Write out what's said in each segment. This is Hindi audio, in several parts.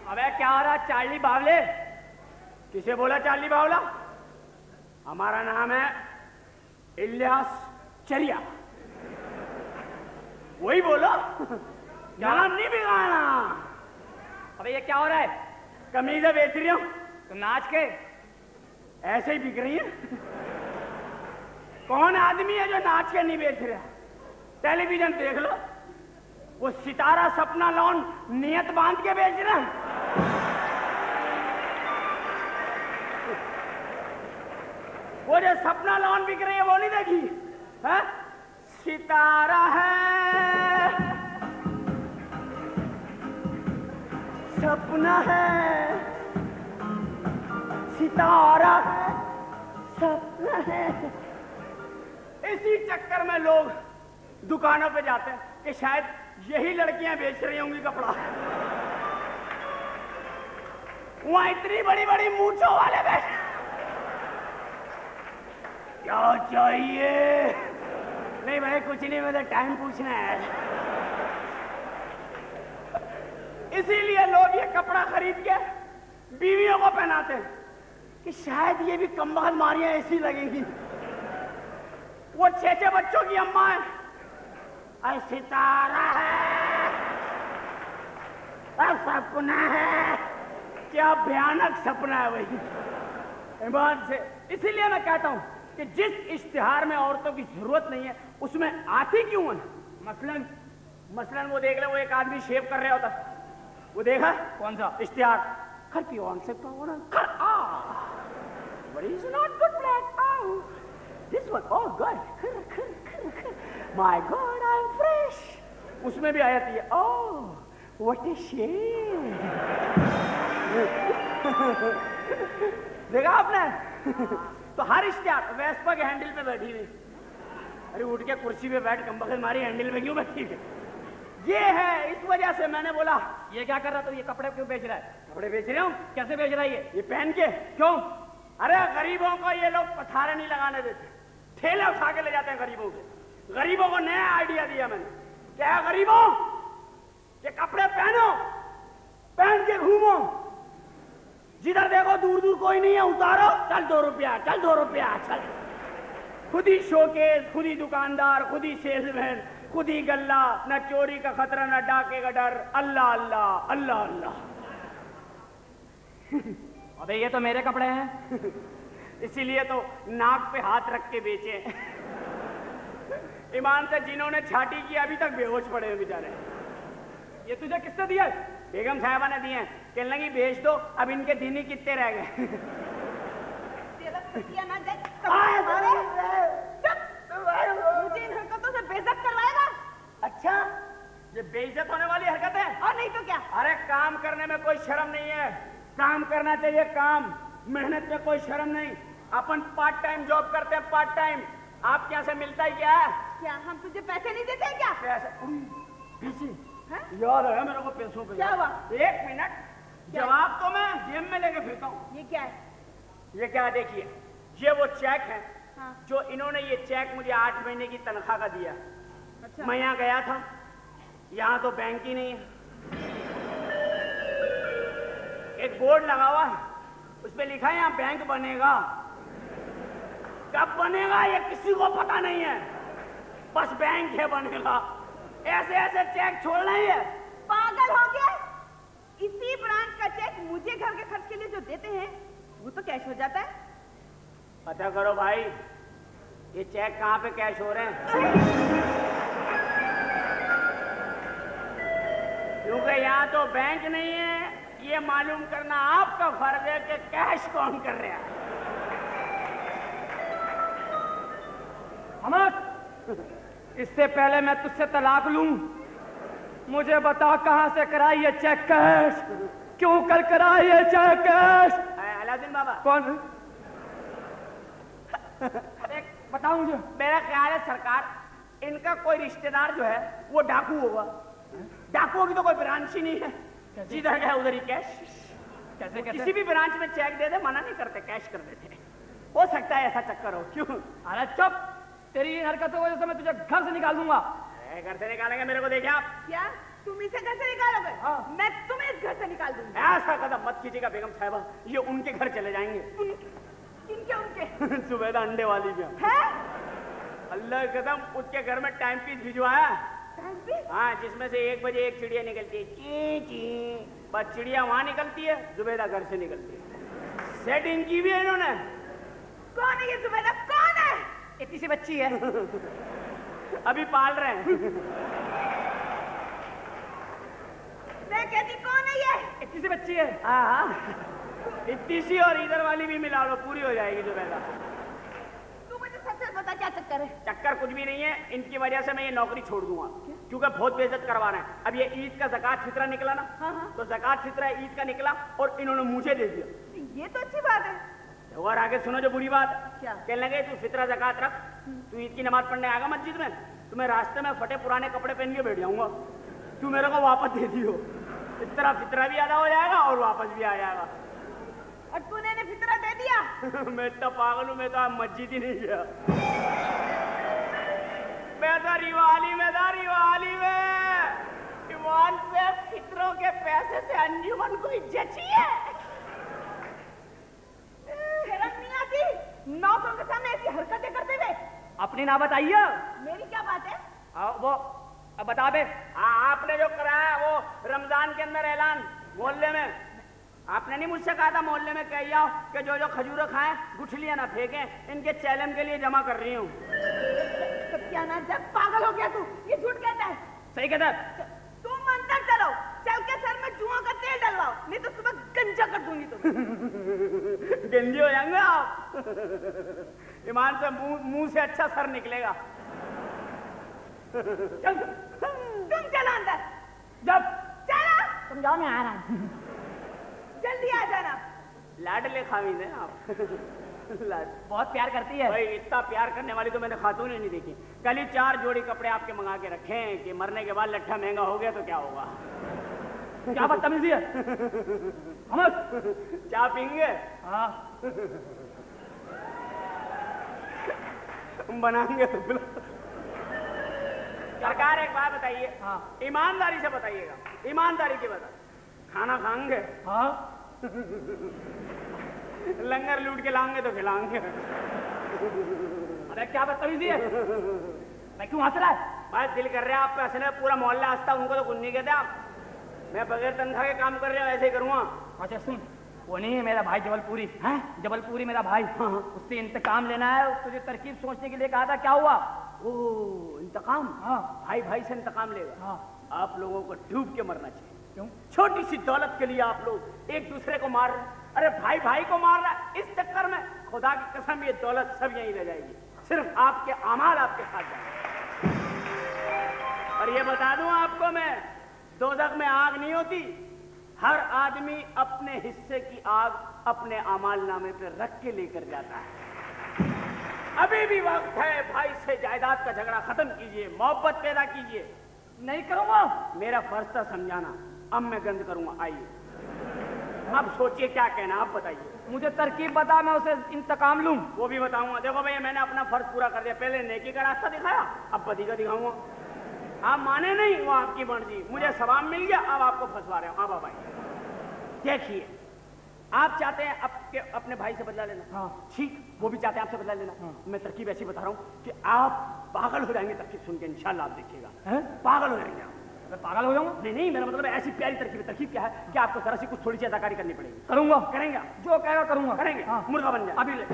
अबे क्या हो रहा चार्ली बावले? किसे बोला चार्ली बावला? हमारा नाम है इलियास चरिया। वही बोलो, नाम नहीं बिगाड़ना। अबे ये क्या हो रहा है? कमीजें बेच रही हूँ। तो नाच के ऐसे ही बिक रही है। कौन आदमी है जो नाच के नहीं बेच रहा? टेलीविजन देख लो, वो सितारा सपना लॉन नियत बांध के बेच रहा है। वो जो सपना लॉन बिक रही है वो नहीं देखी है? सितारा है, सपना है, सितारा है, सपना है। इसी चक्कर में लोग दुकानों पे जाते हैं कि शायद यही लड़कियां बेच रही होंगी कपड़ा। वहां इतनी बड़ी बड़ी मूंछों वाले बैठे। क्या चाहिए? नहीं भाई कुछ नहीं, मुझे टाइम पूछना है। इसीलिए लोग ये कपड़ा खरीद के बीवियों को पहनाते हैं कि शायद ये भी कमबख्त मारियां ऐसी लगेंगी। वो 6 बच्चों की अम्मा है, अरे सितारा है, अरे सपना है। क्या भयानक सपना है वही, ईमान से। इसीलिए मैं कहता हूं कि जिस इश्तिहार में औरतों की जरूरत नहीं है उसमें आती क्यों है? मसलन वो देख ले, वो एक आदमी शेव कर रहा होता, वो देखा कौन सा इश्तिहार? खर पियोन से खर but he's not good black. Oh, this one, oh good. My God, I'm fresh. उसमें भी आयत है, oh, what a shame. देखा आपने? तो हर इश्तिहार वेस्पा के हैंडल पे बैठी हुई। अरे उठ के कुर्सी पे बैठ, कमबख्त मारी हैंडल पे क्यों बैठी है? ये है, इस वजह से मैंने बोला ये क्या कर रहा था? ये कपड़े क्यों बेच रहा है? कपड़े बेच रहे हो? कैसे बेच रहा है ये पहन के? क्यों? अरे गरीबों को ये लोग पथारे नहीं लगाने देते, ठेले उठा के ले जाते हैं गरीबों के। गरीबों को नया आइडिया दिया मैंने, क्या गरीबों ये कपड़े पहनो, पहन के घूमो, जिधर देखो दूर दूर कोई नहीं है, उतारो, चल 2 रुपया, चल 2 रुपया, चल। खुद ही शोकेस, खुद ही दुकानदार, खुद ही सेल्समैन, खुद ही गल्ला, न चोरी का खतरा न डाके का डर। अल्लाह अल्लाह अल्लाह अल्लाह। अबे ये तो मेरे कपड़े हैं। इसीलिए तो नाक पे हाथ रख के बेचे। ईमान से जिन्होंने छाटी की अभी तक बेहोश पड़े हैं बेचारे। ये तुझे किसने दिया? बेगम साहिबा ने दिए हैं। कहने लगी बेच दो, अब इनके दिन ही कितने रह गए। मुझे इन हरकतों से बेइज्जत करवाएगा? अच्छा, ये बेइज्जत होने वाली हरकत है? और नहीं तो क्या। अरे काम करने में कोई शर्म नहीं है, काम करना चाहिए, काम मेहनत में कोई शर्म नहीं। अपन पार्ट टाइम जॉब करते हैं, पार्ट टाइम। आप क्या से मिलता है क्या? क्या हम तुझे पैसे नहीं देते क्या? पैसे याद है मेरे को पैसों पे। क्या हुआ? 1 मिनट, जवाब तो मैं जेब में लेके फिरता हूँ। ये क्या है? ये क्या? देखिए, ये वो चेक है। हाँ। जो इन्होंने ये चेक मुझे 8 महीने की तनख्वाह का दिया। अच्छा। मैं यहाँ गया था, यहाँ तो बैंक ही नहीं है। एक बोर्ड लगा हुआ है, उस पे लिखा है यहाँ बैंक बनेगा। कब बनेगा ये किसी को पता नहीं है, बस बैंक है बनेगा। ऐसे ऐसे चेक छोड़ना ही है। पागल हो गया? इसी ब्रांच का चेक मुझे घर के खर्च के लिए जो देते हैं वो तो कैश हो जाता है। पता करो भाई, ये चेक कहाँ पे कैश हो रहे हैं। क्योंकि यहाँ तो बैंक नहीं है, ये मालूम करना आपका फर्ज है कि कैश कौन कर रहा है। हमद, इससे पहले मैं तुझसे तलाक लूं, मुझे बता कहां से कराई ये चेक कैश? क्यों कल कराई ये चेक कैश? अलाउद्दीन बाबा। कौन? बताओ मुझे। मेरा ख्याल है सरकार, इनका कोई रिश्तेदार जो है वो डाकू होगा। डाकुओं की तो कोई ब्रांच ही नहीं है, जिधर गए उधर ही कैश। कैसे? किसी भी ब्रांच में चेक दे दे, मना नहीं करते, कैश कर देते। हो सकता है ऐसा चक्कर हो। क्यों? अरे तेरी इन हरकतों की वजह से मैं तुझे घर से निकाल दूंगा। घर से निकालेंगे? मेरे को देखे आप? क्या तुम इसे घर से निकालोगे? हाँ। मैं तुम्हें इस घर से निकाल दूंगी। ऐसा कदम मत कीजिएगा बेगम साहिबा, ये उनके घर चले जाएंगे। किनके उनके? जुबैदा अंडे वाली भी है? अल्लाह कदम, उसके घर में टाइम पीस भिजवाया। Time piece? हाँ, जिसमें से 1 बजे एक चिड़िया निकलती है, ची ची, बस चिड़िया वहां निकलती है, जुबैदा घर से निकलती है। सेटिंग की भी है इन्होंने। कौन है ये जुबैदा? कौन है? इतनी सी बच्ची है। अभी पाल रहे हैं। मैं कहती कौन है ये? इतनी सी बच्ची है। हाँ, इतनी सी और इधर वाली भी मिला लो, पूरी हो जाएगी जुबैदा। तू मुझे सच सच बता, क्या चक्कर है? चक्कर कुछ भी नहीं है, इनकी वजह से मैं ये नौकरी छोड़ दूंगा, क्योंकि बहुत बेइज्जत करवा रहे हैं। अब ये ईद का ज़कात फितरा निकला ना, हाँ। तो ज़कात फितरा ईद का निकला और इन्होंने मुझे दे दिया। ये तो अच्छी बात है। और आगे सुनो जो बुरी बात। क्या? कहने लगे तू फितरा ज़कात रख, तू ईद की नमाज पढ़ने आएगा मस्जिद में, तो मैं रास्ते में फटे पुराने कपड़े पहन के बैठ जाऊंगा, तू मेरे को वापस दे दियो। इस तरह फितरा भी अदा हो जाएगा और वापस भी आ जाएगा। और तूने इन्हें फितरा दे दिया? मैं इतना पागल हूँ, मैं तो आज मस्जिद ही नहीं गया। मैं तो रिवाली में था, रिवाली में। ईमान से फितरों के पैसे से अंजुमन को इज्जत चाहिए। शर्म नहीं आती नौकरों के सामने ऐसी हरकतें करते हुए? अपनी ना बताइए। मेरी क्या बात है? वो अब बता बे। आपने जो कराया वो रमजान के अंदर ऐलान मोहल्ले में, आपने नहीं मुझसे कहा था मोहल्ले में कह आओ कि जो जो खजूर खाएं गुठलियां ना फेंकें, इनके चैलेंज के लिए जमा कर रही हूँ। सत्यानाश, जब पागल हो गया तू, ये झूठ कहता है। सही कहता है। तुम मंदिर चलो, चल के सर में जुआ का तेल डलवाओ, नहीं तो सुबह गंजा कर दूंगी तुम्हें। गंजी हो जाएंगे आप। ईमान से मुंह से अच्छा सर निकलेगा। चल तुम चलो अंदर। जब चलो, समझाओ, मैं आ रहा हूँ। जल्दी आ जाना। लाडले खाविंद है आप। बहुत प्यार करती है भाई, इतना प्यार करने वाली तो मैंने खातून ही नहीं देखी। कल ही 4 जोड़ी कपड़े आपके मंगा के रखे हैं कि मरने के बाद लट्ठा महंगा हो गया तो क्या होगा। क्या बदतमीजी है। हम चाय पीएंगे? हाँ, बनाएंगे तो सरकार एक बात बताइए। हाँ। ईमानदारी से बताइएगा, ईमानदारी की बता, खाना खाएंगे? हाँ, लंगर लूट के लाएंगे तो खिलाएंगे। अरे क्या बदतमीजी है। मैं क्यों हंस रहा है? बस दिल कर रहा है आप पे हंसने, पूरा मोहल्ला हंसता, उनको तो कुछ नहीं कहते आप। मैं बगैर तनख्वाह के काम कर रहा हूँ, ऐसे ही करूँगा। अच्छा सुन, वो नहीं है मेरा भाई जबलपुरी है, जबलपुरी मेरा भाई। हाँ। उससे इंतकाम लेना है, तुझे तरकीब सोचने के लिए कहा था, क्या हुआ? ओ, इंतकाम। हाँ। भाई भाई से इंतकाम लेगा। हाँ। आप लोगों को डूब के मरना चाहिए। क्यों? छोटी सी दौलत के लिए आप लोग एक दूसरे को मार रहे हैं। अरे भाई भाई को मार रहा है, इस चक्कर में खुदा की कसम ये दौलत सब यहीं रह जाएगी, सिर्फ आपके अमाल आपके साथ जाएंगे। और ये बता दूं आपको मैं, दोज़ख में आग नहीं होती, हर आदमी अपने हिस्से की आग अपने अमाल नामे पे रख के लेकर जाता है। अभी भी वक्त है, भाई से जायदाद का झगड़ा खत्म कीजिए, मोहब्बत पैदा कीजिए। नहीं करूंगा। मेरा फर्ज था समझाना, अब मैं गंद करूंगा। आइए, अब सोचिए क्या कहना, आप बताइए। मुझे तरकीब बता, मैं उसे इंतकाम लूं। वो भी बताऊंगा। देखो भैया, मैंने अपना फर्ज पूरा कर दिया, पहले नेकी का रास्ता दिखाया, अब बदी का दिखाऊंगा। आप माने नहीं, वो आपकी मर्जी, मुझे सवाब मिल गया, अब आपको फंसवा रहे हो। अब आइए देखिए, आप चाहते हैं अपने भाई से बदला लेना। हाँ। ठीक, वो भी चाहते हैं आपसे बदला लेना। हाँ। मैं तरकीब ऐसी बता रहा हूँ कि आप पागल हो जाएंगे तरकीब सुन के, इंशाल्लाह आप देखिएगा। हैं? पागल हो जाएंगे आप। मैं पागल हो जाऊंगा? नहीं नहीं, मेरा मतलब ऐसी प्यारी तरकीब है। तरकीब क्या है कि आपको जरा सी कुछ थोड़ी सी अदाकारी करनी पड़ेगी। करूंगा। करेंगे आप? जो कहेगा करूंगा। करेंगे। हाँ। मुर्गा बन जाए अभी ले।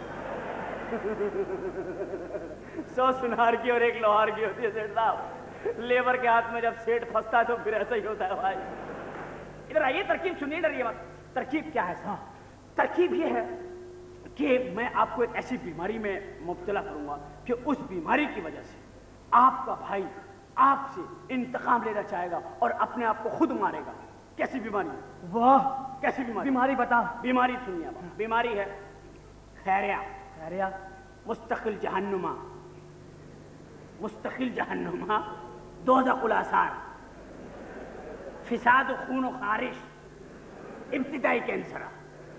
100 सुनार की और 1 लोहार की होती है सेठ साहब। लेबर के हाथ में जब सेठ फंसता है तो फिर ऐसा ही होता है भाई। इधर आइए, तरकीब सुनिए, डरिए मत। तरकीब क्या है? हाँ, तरकीब ये है कि मैं आपको एक ऐसी बीमारी में मुब्तला करूंगा कि उस बीमारी की वजह से आपका भाई आपसे इंतकाम लेना चाहेगा और अपने आप को खुद मारेगा। कैसी बीमारी? वाह, कैसी बीमारी? बीमारी बता। बीमारी सुनिए आप। बीमारी है खैरिया। खैरिया? मुस्तकिल जहन्नुमा, मुस्तकिल जहन्नुमा, दोज़खुल आसार, फिसाद खून खारिश, इब्तिदाई कैंसर।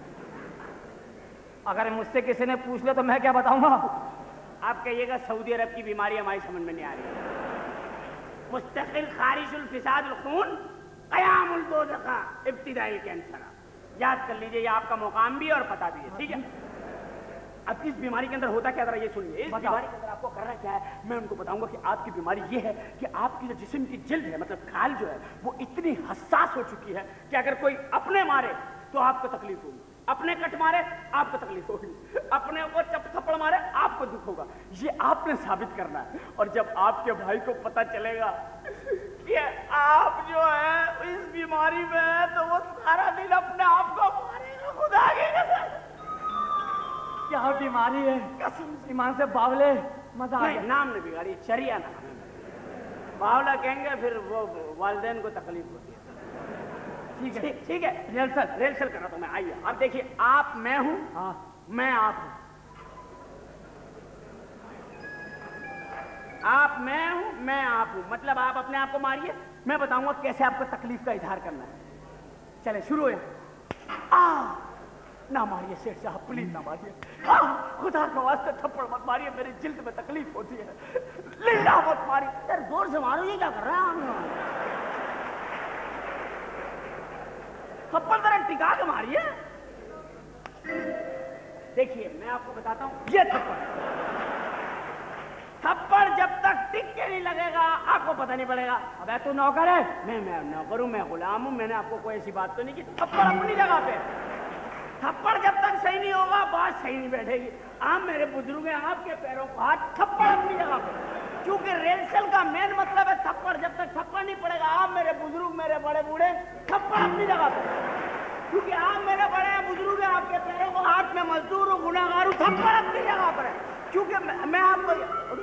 अगर मुझसे किसी ने पूछ लिया तो मैं क्या बताऊंगा? आप कहिएगा सऊदी अरब की बीमारी हमारी समझ में नहीं आ रही है। मुस्तकिल खारिजुल फिसादुल खून क़यामुल दोज़ख इब्तिदाइल कैंसर। याद कर लीजिए, ये आपका मुकाम भी है और पता भी है, ठीक है। अब इस बीमारी के अंदर होता क्या, जरा ये सुनिए। इस बीमारी के अंदर आपको करना क्या है, मैं उनको बताऊंगा कि आपकी बीमारी ये है कि आपकी जो जिस्म की जिल्द है, मतलब खाल जो है, वो इतनी हसास हो चुकी है कि अगर कोई अपने मारे तो आपको तकलीफ होगी, अपने कट मारे आपको तकलीफ होगी, अपने ऊपर थप्पड़ मारे आपको दुख होगा। ये आपने साबित करना है। और जब आपके भाई को पता चलेगा कि आप जो है इस बीमारी में है, तो वो सारा दिन अपने आप को मारेगा, खुदा की कसम। क्या बीमारी है, कसम ईमान से बावले, मजा आ गया। नाम नहीं बिगाड़ी, चरिया नाम है। बावला कहेंगे फिर वो वालिदैन को तकलीफ होती है। ठीक है, ठीक है, रिहर्सल कर रहा था मैं। आइए अब देखिए, आप मैं हूं, हाँ मैं आप हूं, आप मैं हूं, मैं आप हूं, मतलब आप अपने आप को मारिए, मैं बताऊंगा कैसे आपको तकलीफ का इजहार करना है। चले शुरू हो। ना मारिए सेठ साहब, प्लीज ना मारिए, खुदा के वास्ते थप्पड़ मत मारिए, मेरी जिल्द में तकलीफ होती है, लिंडा मत मारिए। सर जोर से मारो, ये क्या कर रहे हैं? थप्पड़ जरा टिका के मारिए। देखिए मैं आपको बताता हूं, ये थप्पड़ जब तक टिक के नहीं लगेगा आपको पता नहीं पड़ेगा। अब तू नौकर है, मैं नौकर हूं, मैं गुलाम हूं, मैंने आपको कोई ऐसी बात तो नहीं की। थप्पड़ अपनी जगह पे, थप्पड़ जब तक सही नहीं होगा बात सही नहीं बैठेगी। आप मेरे बुजुर्ग हैं, आपके पैरों को हाथ, थप्पड़ अपनी जगह पे, क्योंकि रेलसल का मेन मतलब है थप्पड़। जब तक थप्पड़ नहीं पड़ेगा, आप मेरे बुजुर्ग, मेरे बड़े बूढ़े, थप्पड़ अपनी जगह पे, क्योंकि आप मेरे बड़े बुजुर्ग हैं, आपके पैरों को हाथ में मजदूर हूं, गुनाहगार हूं, थप्पड़ अपनी जगह पर है, क्योंकि मैं आपको।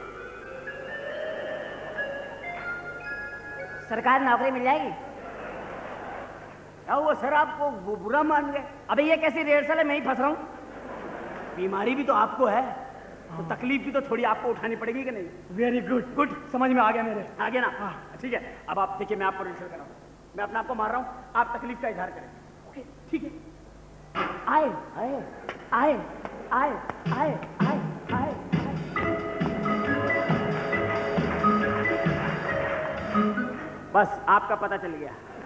सरकारी नौकरी मिल जाएगी? क्या हुआ सर, आपको बुरा मान गए? अबे ये कैसी रिहर्सल है, मैं ही फंस रहा हूं। बीमारी भी तो आपको है, तो तकलीफ भी तो थोड़ी आपको उठानी पड़ेगी कि नहीं? वेरी गुड, गुड, समझ में आ गया मेरे। आ गया ना? हाँ ठीक है। अब आप देखिए, मैं आपको रिहर्सल कर रहा हूँ, मैं अपने आप को मार रहा हूँ, आप तकलीफ का इजहार करें। ओके ठीक है। आए आए आए आए आए आए आए। बस आपका पता चल गया।